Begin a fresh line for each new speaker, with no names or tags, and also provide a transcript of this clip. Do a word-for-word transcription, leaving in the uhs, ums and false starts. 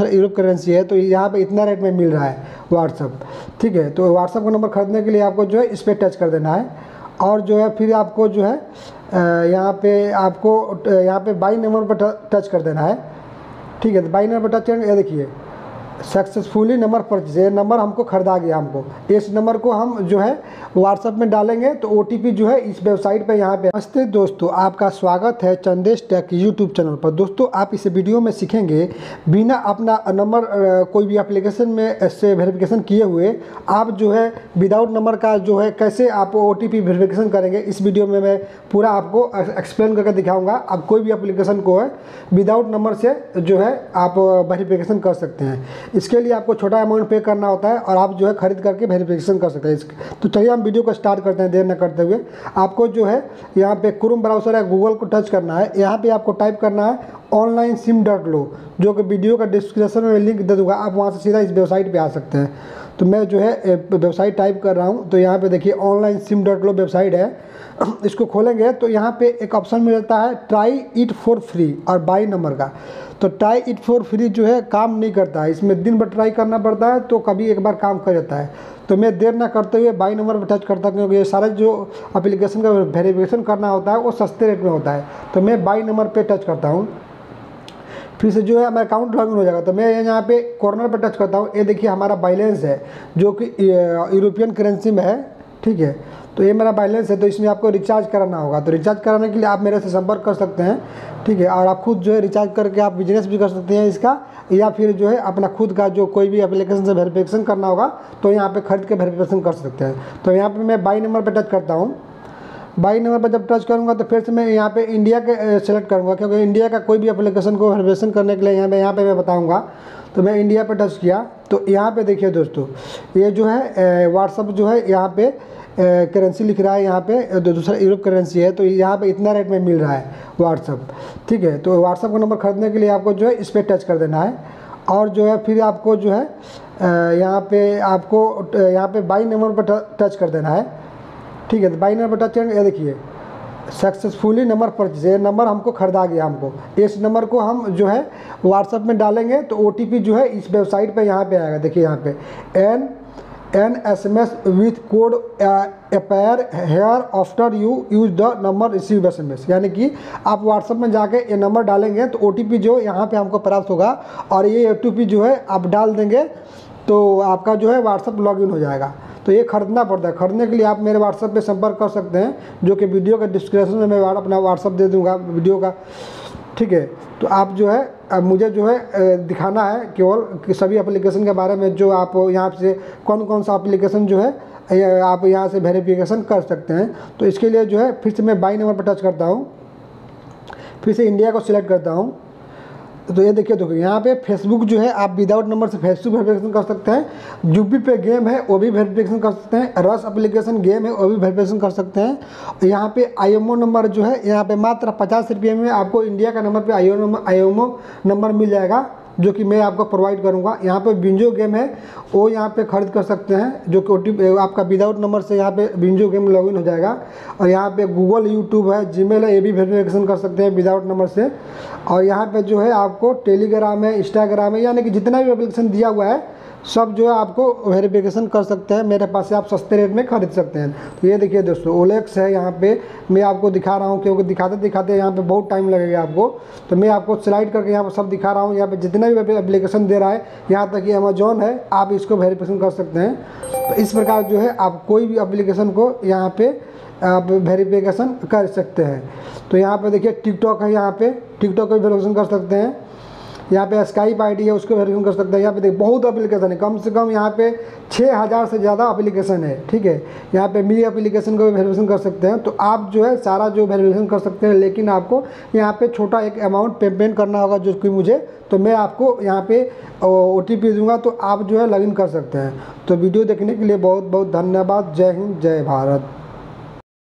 दूसरा Europe currency है, तो यहाँ पे इतना रेट में मिल रहा है व्हाट्सअप, ठीक है। तो व्हाट्सअप का नंबर ख़रीदने के लिए आपको जो है इस पर टच कर देना है, और जो है फिर आपको जो है यहाँ पे आपको यहाँ पे बाई नंबर पर टच कर देना है, ठीक है। तो बाई नंबर पर टच करेंगे, ये देखिए सक्सेसफुली नंबर परचेज, ये नंबर हमको खरीदा गया हमको। इस नंबर को हम जो है व्हाट्सएप में डालेंगे तो ओटीपी जो है इस वेबसाइट पे यहाँ पे। नमस्ते दोस्तों, आपका स्वागत है चंदेश टेक यूट्यूब चैनल पर। दोस्तों आप इस वीडियो में सीखेंगे बिना अपना नंबर कोई भी एप्लीकेशन में से वेरिफिकेशन किए हुए आप जो है विदाउट नंबर का जो है कैसे आप ओटीपी वेरिफिकेशन करेंगे। इस वीडियो में मैं पूरा आपको एक्सप्लेन करके दिखाऊँगा। आप कोई भी एप्लीकेशन को है विदाउट नंबर से जो है आप वेरिफिकेशन कर सकते हैं। इसके लिए आपको छोटा अमाउंट पे करना होता है और आप जो है खरीद करके वेरिफिकेशन कर सकते हैं। तो चलिए हम वीडियो को स्टार्ट करते हैं देर न करते हुए। आपको जो है यहाँ पे क्रोम ब्राउज़र है, गूगल को टच करना है। यहाँ पे आपको टाइप करना है ऑनलाइन सिम डॉट लो, जो कि वीडियो का डिस्क्रिप्शन में लिंक दे दूँगा। आप वहाँ से सीधा इस वेबसाइट पर आ सकते हैं। तो मैं जो है वेबसाइट टाइप कर रहा हूँ। तो यहाँ पे देखिए online sim dot lo website है। इसको खोलेंगे तो यहाँ पे एक ऑप्शन मिलता है ट्राई इट फॉर फ्री और बाई नंबर का। तो ट्राई इट फॉर फ्री जो है काम नहीं करता है, इसमें दिन भर ट्राई करना पड़ता है, तो कभी एक बार काम कर जाता है। तो मैं देर ना करते हुए बाई नंबर पर टच करता हूँ, क्योंकि ये सारे जो एप्लीकेशन का वेरिफिकेशन करना होता है वो सस्ते रेट में होता है। तो मैं बाई नंबर पे टच करता हूँ। फिर से जो है मेरा अकाउंट लॉगिन हो जाएगा। तो मैं यहाँ पे कॉर्नर पर टच करता हूँ। ये देखिए हमारा बैलेंस है जो कि यूरोपियन करेंसी में है, ठीक है। तो ये मेरा बैलेंस है। तो इसमें आपको रिचार्ज कराना होगा। तो रिचार्ज कराने के लिए आप मेरे से संपर्क कर सकते हैं, ठीक है। और आप खुद जो है रिचार्ज करके आप बिजनेस भी कर सकते हैं इसका, या फिर जो है अपना खुद का जो कोई भी एप्लीकेशन से वेरिफिकेशन करना होगा तो यहाँ पे खरीद के वेरिफिकेशन कर सकते हैं। तो यहाँ पे मैं बाई नंबर पर टच करता हूँ। बाई नंबर पर जब टच करूँगा तो फिर से मैं यहाँ पे इंडिया के सेलेक्ट करूँगा, क्योंकि इंडिया का कोई भी एप्लीकेशन को वेरिफिकेशन करने के लिए यहाँ पे यहाँ पे मैं बताऊँगा। तो मैं इंडिया पर टच किया तो यहाँ पे देखिए दोस्तों, ये जो है व्हाट्सअप जो है यहाँ पे करेंसी लिख रहा है, यहाँ पे दूसरा यूरोप करेंसी है, तो यहाँ पे इतना रेट में मिल रहा है व्हाट्सअप, ठीक है। तो व्हाट्सअप का नंबर ख़रीदने के लिए आपको जो है इस पर टच कर देना है, और जो है फिर आपको जो है यहाँ पे आपको यहाँ पे बाई नंबर पर टच कर देना है, ठीक है। तो बाई नंबर पर टच करेंगे, ये देखिए सक्सेसफुली नंबर परचेज, ये नंबर हमको खरीदा गया हमको। इस नंबर को हम जो है व्हाट्सएप में डालेंगे तो ओटीपी जो है इस वेबसाइट पे यहाँ पे आएगा। देखिए यहाँ पे N N S M S with code appear here after you use the number receive S M S, यानी कि आप व्हाट्सएप में जाके ये नंबर डालेंगे तो ओटीपी जो यहाँ पे हमको प्राप्त होगा, और ये ओटीपी जो है आप डाल देंगे तो आपका जो है व्हाट्सएप लॉगिन हो जाएगा। तो ये खरीदना पड़ता है। खरीदने के लिए आप मेरे व्हाट्सएप पे संपर्क कर सकते हैं, जो कि वीडियो के डिस्क्रिप्शन में मैं अपना व्हाट्सएप दे दूंगा वीडियो का, ठीक है। तो आप जो है अब मुझे जो है दिखाना है केवल कि सभी एप्लीकेशन के बारे में, जो आप यहाँ से कौन कौन सा एप्लीकेशन जो है आप यहाँ से वेरिफिकेशन कर सकते हैं। तो इसके लिए जो है फिर से मैं बाई नंबर पर टच करता हूँ, फिर से इंडिया को सिलेक्ट करता हूँ। तो ये देखिए देखिए यहाँ पे फेसबुक जो है आप विदाउट नंबर से फेसबुक वेरिफिकेशन कर सकते हैं। यूपी पे गेम है वो भी वेरिफिकेशन कर सकते हैं। रस एप्लीकेशन गेम है वो भी वेरिफिकेशन कर सकते हैं। यहाँ पे आईएमओ नंबर जो है यहाँ पे मात्र पचास रुपये में आपको इंडिया का नंबर पे आईएमओ नंबर मिल जाएगा, जो कि मैं आपको प्रोवाइड करूंगा। यहाँ पे बिंजो गेम है वो यहाँ पे खरीद कर सकते हैं, जो कि ओटीपी आपका विदाउट नंबर से यहाँ पे बिंजो गेम लॉगिन हो जाएगा। और यहाँ पे गूगल यूट्यूब है, जीमेल है, ये भी वेरिफिकेशन कर सकते हैं विदाउट नंबर से। और यहाँ पे जो है आपको टेलीग्राम है, इंस्टाग्राम है, यानी कि जितना भी एप्लीकेशन दिया हुआ है सब जो है आपको वेरिफिकेशन कर सकते हैं। मेरे पास से आप सस्ते रेट में खरीद सकते हैं। तो ये देखिए दोस्तों ओलेक्स है, यहाँ पे मैं आपको दिखा रहा हूँ, क्योंकि दिखाते दिखाते यहाँ पे बहुत टाइम लगेगा आपको। तो मैं आपको स्लाइड करके यहाँ पर सब दिखा रहा हूँ। यहाँ पे जितना भी एप्लीकेशन दे रहा है, यहाँ तक कि अमेजोन है, आप इसको वेरिफिकेशन कर सकते हैं। तो इस प्रकार जो है आप कोई भी एप्लीकेशन को यहाँ पर आप वेरिफिकेशन कर सकते हैं। तो यहाँ पे देखिए टिकटॉक है, यहाँ पे टिकटॉक को भी वेरिफिकेशन कर सकते हैं। यहाँ पे स्काइप आईडी है उसको वेरिफिकेशन कर सकते हैं। यहाँ पे देखिए बहुत एप्लीकेशन है, कम से कम यहाँ पे छः हज़ार से ज़्यादा एप्लीकेशन है, ठीक है। यहाँ पे मी एप्लीकेशन को भी वेरिफिकेशन कर सकते हैं। तो आप जो है सारा जो वेरिफिकेशन कर सकते हैं, लेकिन आपको यहाँ पे छोटा एक अमाउंट पेमेंट करना होगा, जो कि मुझे, तो मैं आपको यहाँ पे ओ टी पी दूँगा तो आप जो है लॉगिन कर सकते हैं। तो वीडियो देखने के लिए बहुत बहुत धन्यवाद। जय हिंद, जय भारत।